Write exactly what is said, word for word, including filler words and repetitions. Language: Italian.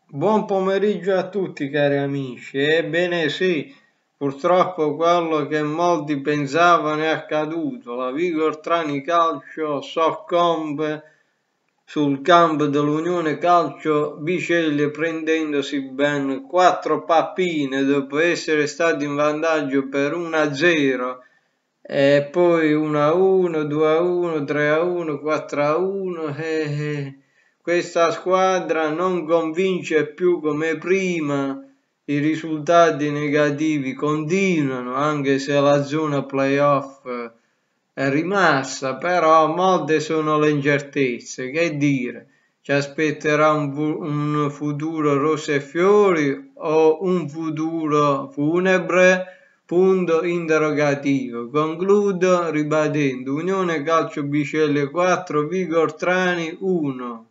Buon pomeriggio a tutti cari amici. Ebbene sì, purtroppo quello che molti pensavano è accaduto. La Vigor Trani Calcio soccombe sul campo dell'Unione Calcio Biceglie prendendosi ben quattro pappine dopo essere stati in vantaggio per uno a zero e poi uno a uno, due a uno, tre a uno, quattro a uno. E questa squadra non convince più come prima, i risultati negativi continuano, anche se la zona playoff è rimasta, però molte sono le incertezze. Che dire? Ci aspetterà un, un futuro rose e fiori o un futuro funebre? Punto interrogativo. Concludo ribadendo Unione Calcio Biceglie quattro, Vigor Trani uno.